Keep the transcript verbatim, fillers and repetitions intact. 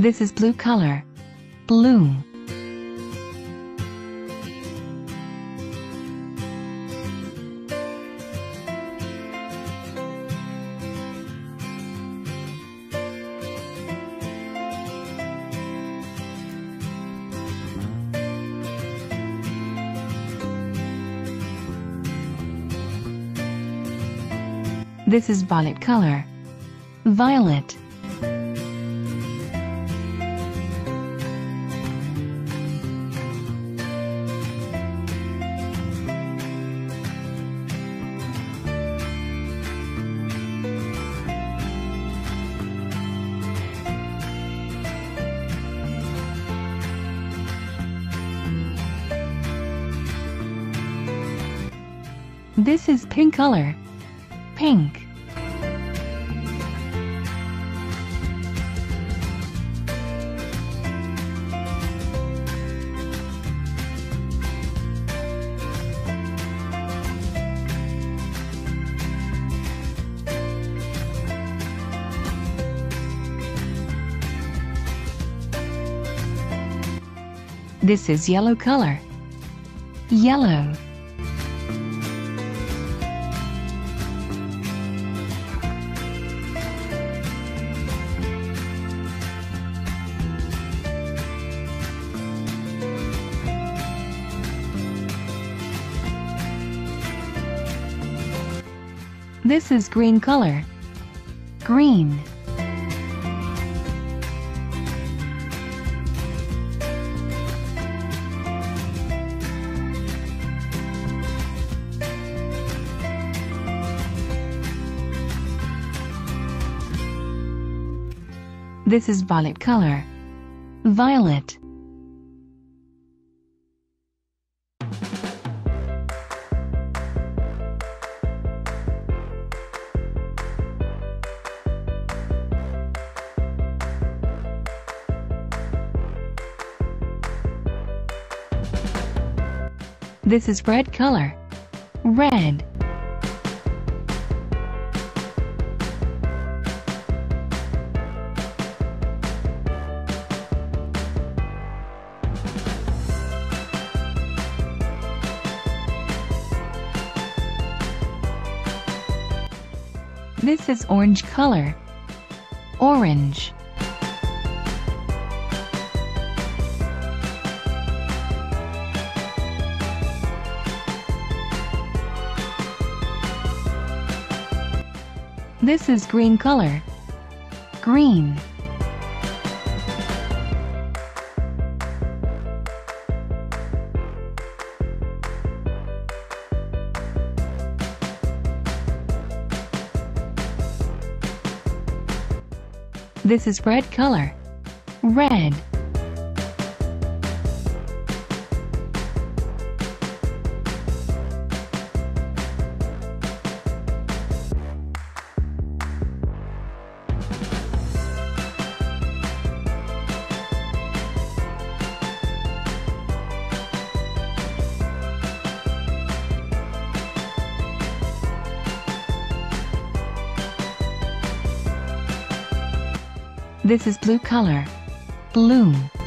This is blue color. Blue. This is violet color. Violet. This is pink color. Pink. This is yellow color. Yellow. This is green color. Green. This is violet color. Violet. This is red color. Red. This is orange color. Orange. This is green color. Green. This is red color. Red. This is blue color. Blue.